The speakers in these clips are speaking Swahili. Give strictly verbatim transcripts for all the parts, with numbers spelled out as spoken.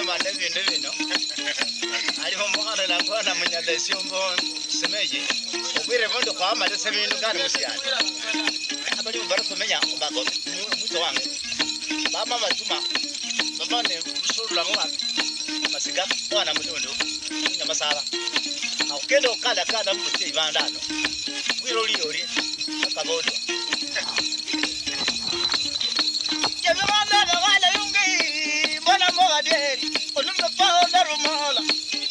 bande binde bino ali omwana langwana munyada siombo semeje obwire bondo kwa amale sebindu kandi musiyana abali barakomenya umbago muto wange bama majuma babane musulula ngoba masiga wana mudondo nyamasala akendo kala kala muti ibandano wiro liori akabodo yabana bana yungi bona mogaderi onumba pa darumala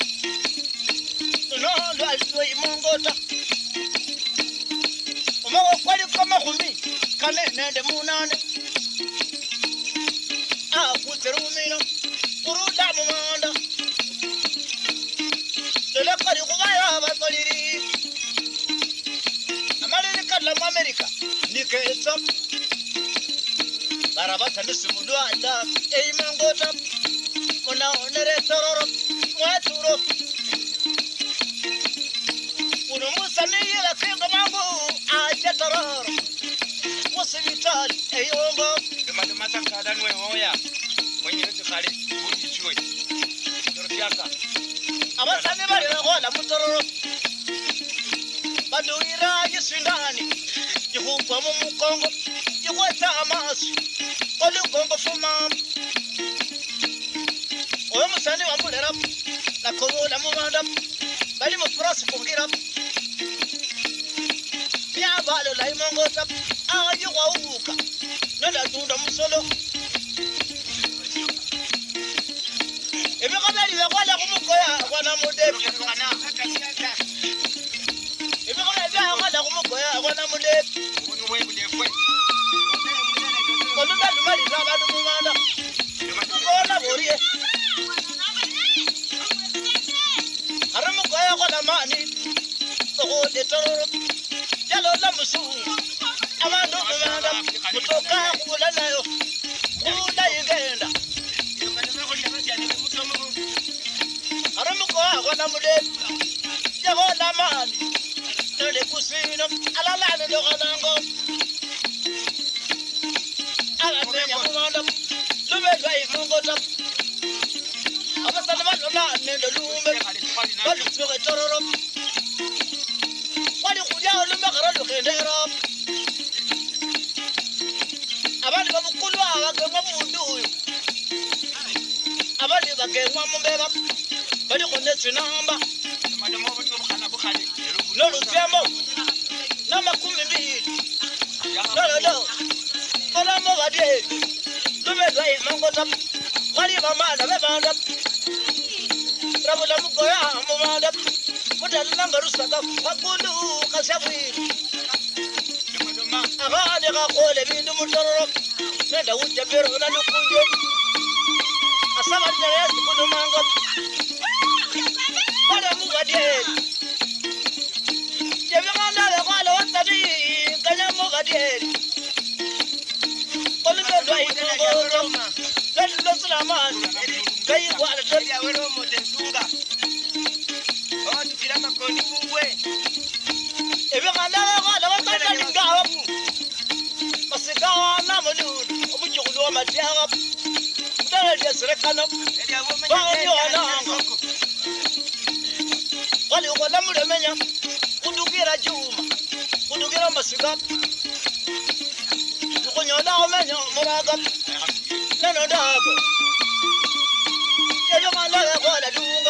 no lo aloi mongota omo kwali kama kumi kale nende munane ah kuterumino uruda mumanda le kari kubaya batoliri amalele kala mu America niketo barabata nisumudu anda eimangota mona onere tororo mwaturo uno musani la kinga mangu aje tororo musivital eyongo demade mataka danwe hoya mwenye tukali buji chwe torfiaka abasane bali bagola mutororo baduira yisindani yihukwa mu mukongo yikweta amaso oli gongo fuma oyo musane wambulera nakobola mubanda bali mu press kungira ya balo la imongota ayo wauka nenda tunda musolo ebe kabali bagola kumukoya kwana mudebi ebe kabali bagola kumukoya kwana mudebi unwe budefwe kono balu mali zaba dumanda kona boriye haramu koya kwana mani ko de tororo jalo la musu amando dumanda kutoka kula nayo kula yigenda aramuko agona mude yagola mali nole kusino alala ne doganango ala tenya mumanda lube dai mungota abasana balola ne dolumbe balu tsoge tororo wali khuja lumbe garalo khendero abali babukulu abaganga mundu uyu abali bagengwa mumbeba bali konetsi namba madamo bali bukana bukhali lo lutyamo namba kumi mbili lo lo lo kola mo badie lube dai mangota wali bamana bebanda rabula mugoya mubanda mudalanga rusaka fakulu kashabwi abane ga khole bindu mutororo nenda ujabero na lukunje asaba dere kudu mango wala mugadie jebe ngala le kwala watani kanya mugadie olumbe dwai ko roma lelo salaman kai wala tabia wero motensunga o tukira makoni mungwe ebe ngala le kwala watani ngawa masikawa na mululu obuchukulu wa matiaga daraja serekano bani wananga wali wala mulemenya kudugira juma kudugira masiga kunyola omenya muraga nano dago yeyo mala kwala dunga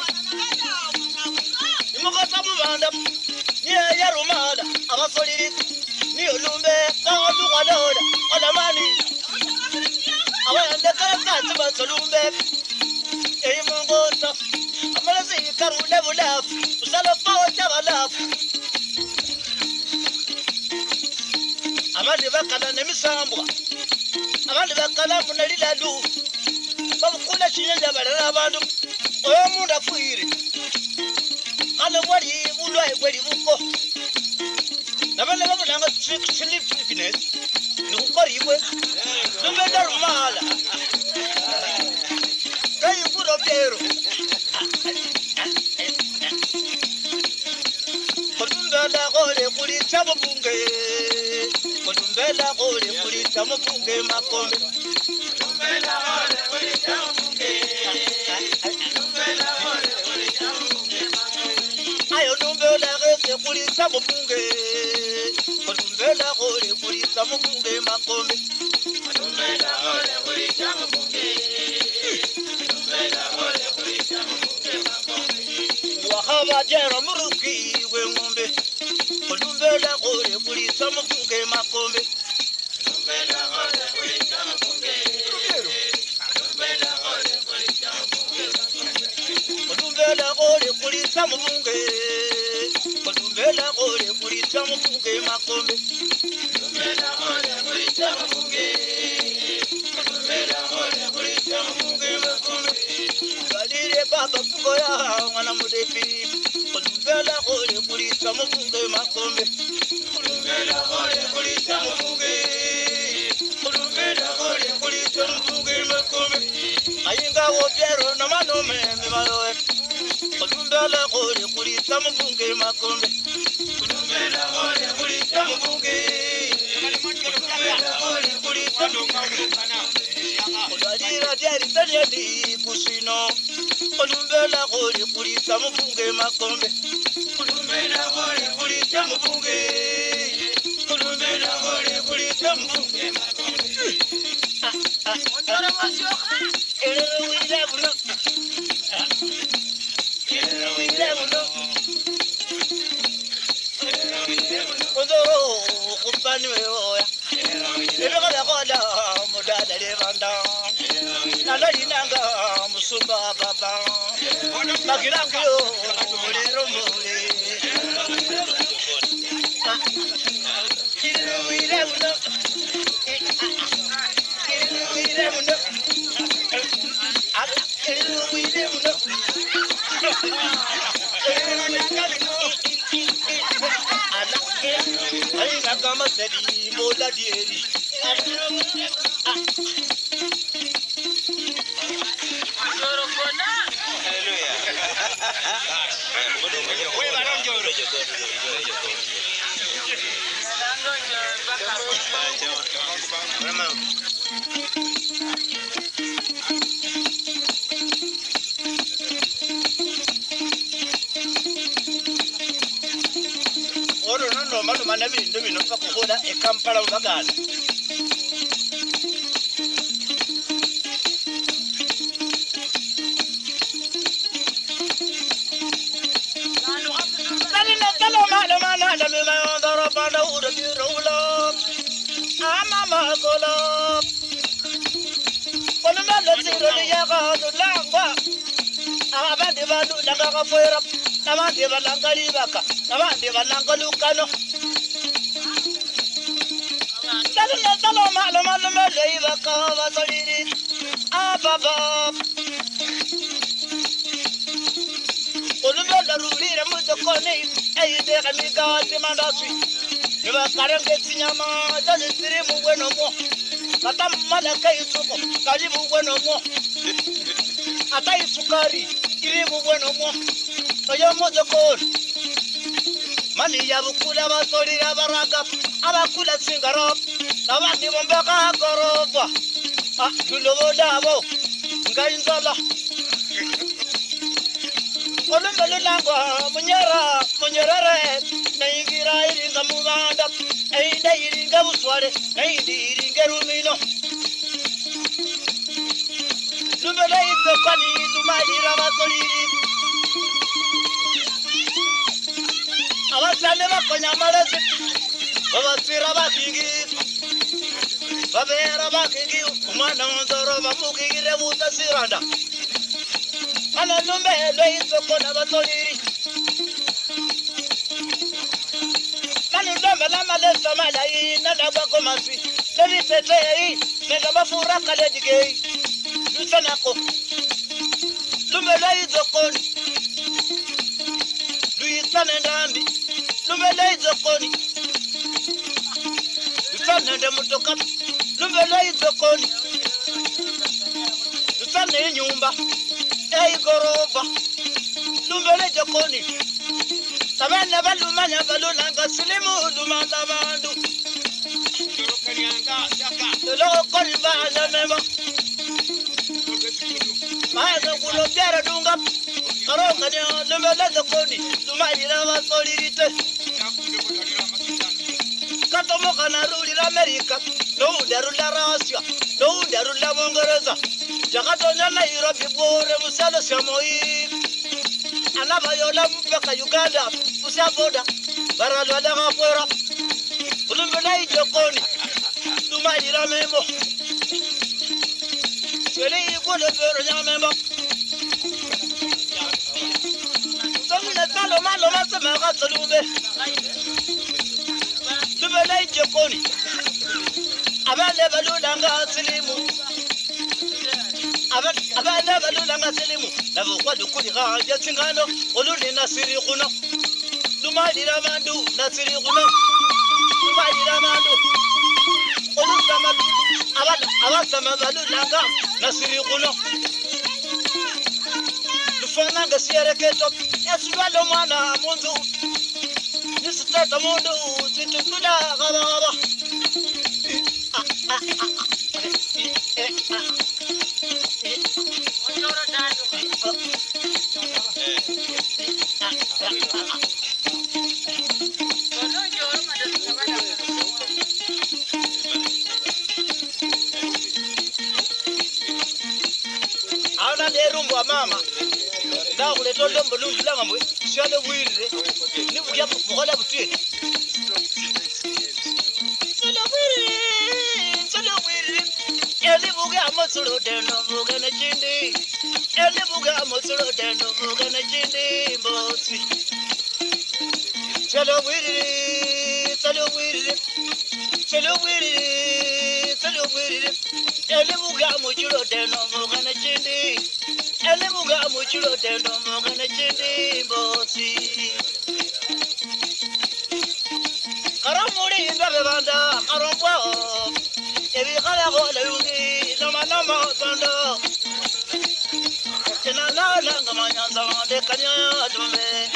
imukata mubanda niye yarumada abasoliri niyo lumbe kawu kwaloda olamani awanda kakati basolumbe eyimongota amalazi karule bulafu usala pawo chabalafu abandi bakala nemisambwa abandi bakala munalila lu babukula chinyanja balala abantu oyo munda fuire kana bwali bulwa ebwali buko nabana babulanga sleep fitness nukoriwe numeda rumala kai puro pero kodumbela gole kuli tamo bunge kodumbela gole kuli tamo bunge makombe kodumbela gole kuli tamo bunge kulisa mubunge Kolumbela gore kulisa mubunge makombe Kolumbela gore kulisa mubunge Kolumbela gore kulisa mubunge makombe Wahaba jero muruki we ngombe Kolumbela gore kulisa mubunge makombe Kolumbela gore kulisa mubunge Kolumbela gore kulisa mubunge Kolumbela gore kulisa mubunge Kolumbela gore kulisa mubunge makombe Kolumbela gore kulisa mubunge Kolumbela gore kulisa mubunge makombe Galire baba kugoya mwana mudefi Kolumbela gore kulisa mubunge makombe Kolumbela gore kulisa mubunge Kolumbela gore kulisa mubunge makombe Ayinga wobyero na manome mibaloe Kolumbela gore kulisa mubunge makombe Kolumbela gore kulisa mubunge Kolumbela gore kulisa mubunge Kolumbela jeri tanyedi kusino Kolumbela gore kulisa mubunge makombe Kolumbela gore kulisa mubunge Kolumbela gore kulisa mubunge makombe Ondora mosyoka Ero wile buno Ero wile buno Ondoro kumpani weoya Ero kada kada mudada levanda Nala inanga musumba baba Makirangyo mulero mule Ero wile buno Ero wile buno Ero wile buno Ay nakama sedi mola dieri Hallelujah Wewe bana njoro Mama Oro no no mano mana bintu bino kakuhola e Kampala ubagala Dali na talo malo mana da mi ma ndoro bana uro di rolo ama ma golo Kono mala tiro li ya ga do langwa Abandi bantu langa ka foira Nabandi balanga libaka Nabandi balanga lukano Talo na talo malo malo malo ibaka basoliri Ababa Kolumbela rulire muto kone Eyide kamiga timandaswi Niba karenge sinyama Dali siri muweno mo Kata malaka isuko Kali muweno mo Ata isukari Iri muweno mo Oyo muto kone Mani ya bukula basolira baraga Abakula singaro Nabandi bombeka goroba Ah, dulobo dabo Ngainzala Kolumbela langwa munyara munyarare Naingira iringa mubanda Einde iringa busware Naindi iringa rumino Lumbela ito kwani Lumalira basoliri Abasane bakonya marezi Babasira bakingi Babera bakingi Umwana wanzoro bamukigire buta siranda Ana lumbelo isoko na basoliri Manu lumbela malesa malayi Nana bako maswi Levi tetei Nega bafura kale digei Lusanako Lumbelo isoko Luisane ndambi Lumbelo isoko Luisane ndemutoka Lumbelo isoko Luisane nyumba Ei goroba Lumbelo jokoni Sabana balumanya balulanga silimu lumanda bandu Lolo kori banya mema Maza kulo biara dunga Karonga ni lumbelo jokoni Lumaji na masolirite Katomo kana ruli la America, no darula Russia, no darula Mongereza. Jakatonya na Europe bore musala samoi. Anaba yola mpaka Uganda, usaboda. Baralwa da ngapora. Ulumbela ijokoni. Tuma ira memo. Swele ikole pero nyamemo. Somina talo malo masema gatsulumbe. Ulumbela ijokoni. Abale balulanga silimu. Abale balulanga silimu. Nabo kwadu kuli gaja singano. Oluli nasiri kuno. Dumadira mandu nasiri kuno. Dumadira mandu. Olusama abala abasama balulanga nasiri kuno. Dufana ngasiere keto. Yasubalo mwana mundu. Nisitata mundu situtula gaba gaba. Ana lerumwa mama da kuleto lombo lundilanga mwe shale wirire ni bugya mukola butwe sala wirire sala wirire eli bugya amasolo deno bugana chindi eli bugya amasolo deno bugana chindi mbosi sala wirire sala wirire sala wirire sala wirire eli bugya amasolo deno bugana chindi eli bugya amasolo deno bugana chindi mbosi Karamuri ndabe banda karambwa ebi kala ko leyugi nama nama banda tena la la ngama nyanza de kanya dume